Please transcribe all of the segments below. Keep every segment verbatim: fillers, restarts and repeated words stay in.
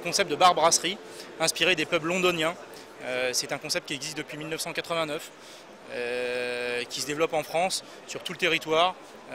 concept de bar brasserie inspiré des pubs londoniens. Euh, c'est un concept qui existe depuis mille neuf cent quatre-vingt-neuf, euh, qui se développe en France sur tout le territoire,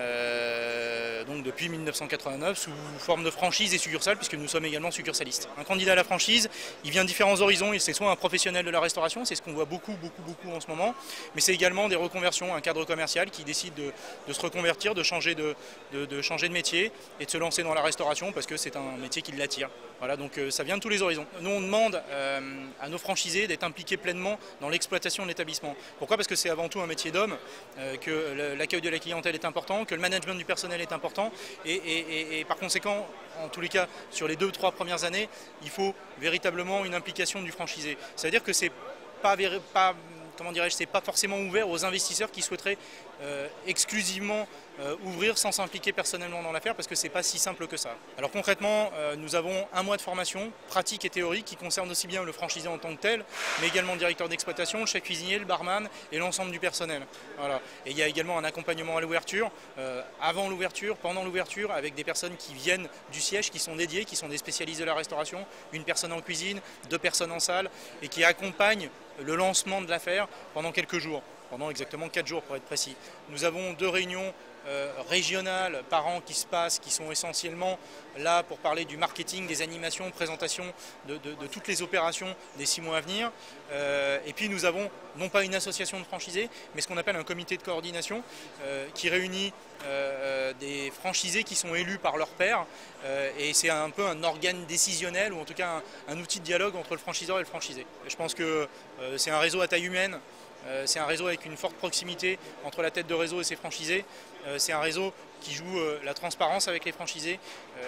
euh, donc depuis mille neuf cent quatre-vingt-neuf, sous forme de franchise et succursale, puisque nous sommes également succursalistes. Un candidat à la franchise, il vient de différents horizons, c'est soit un professionnel de la restauration, c'est ce qu'on voit beaucoup, beaucoup, beaucoup en ce moment, mais c'est également des reconversions, un cadre commercial qui décide de, de se reconvertir, de changer de, de, de changer de métier et de se lancer dans la restauration parce que c'est un métier qui l'attire. Voilà, donc euh, ça vient de tous les horizons. Nous, on demande euh, à nos franchisés d'être impliqués pleinement dans l'exploitation de l'établissement. Pourquoi? Parce que c'est avant tout un métier d'homme, euh, que l'accueil de la clientèle est important, que le management du personnel est important, et, et, et, et par conséquent, en tous les cas, sur les deux ou trois premières années, il faut véritablement une implication du franchisé. Ça veut dire que c'est pas, pas comment dirais-je, c'est pas forcément ouvert aux investisseurs qui souhaiteraient euh, exclusivement euh, ouvrir sans s'impliquer personnellement dans l'affaire, parce que c'est pas si simple que ça. Alors concrètement, euh, nous avons un mois de formation pratique et théorique qui concerne aussi bien le franchisé en tant que tel, mais également le directeur d'exploitation, le chef cuisinier, le barman et l'ensemble du personnel. Voilà. Et il y a également un accompagnement à l'ouverture, euh, avant l'ouverture, pendant l'ouverture, avec des personnes qui viennent du siège, qui sont dédiées, qui sont des spécialistes de la restauration, une personne en cuisine, deux personnes en salle, et qui accompagnent le lancement de l'affaire pendant quelques jours, pendant exactement quatre jours pour être précis. Nous avons deux réunions euh, régionales par an qui se passent, qui sont essentiellement là pour parler du marketing, des animations, présentation de, de, de toutes les opérations des six mois à venir. Euh, et puis nous avons non pas une association de franchisés, mais ce qu'on appelle un comité de coordination euh, qui réunit euh, des franchisés qui sont élus par leur pairs, euh, et c'est un peu un organe décisionnel, ou en tout cas un, un outil de dialogue entre le franchiseur et le franchisé. Je pense que euh, c'est un réseau à taille humaine. Euh, c'est un réseau avec une forte proximité entre la tête de réseau et ses franchisés. Euh, c'est un réseau qui joue euh, la transparence avec les franchisés.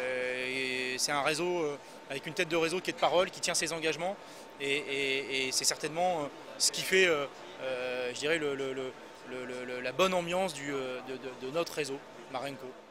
Euh, et c'est un réseau euh, avec une tête de réseau qui est de parole, qui tient ses engagements. Et, et, et c'est certainement euh, ce qui fait, euh, euh, je dirais, le, le, le, le, la bonne ambiance du, de, de, de notre réseau Marenco.